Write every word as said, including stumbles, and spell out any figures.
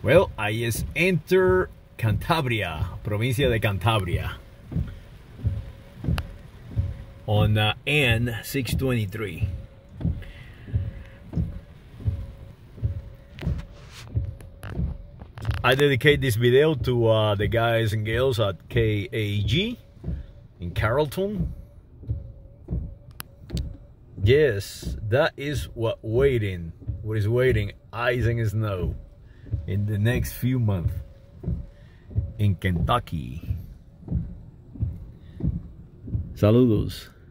Well, I just enter Cantabria, Provincia de Cantabria, on uh, N six twenty-three. I dedicate this video to uh, the guys and girls at K A G in Carrollton. Yes, that is what waiting, what is waiting, ice and snow in the next few months in Kentucky. Saludos.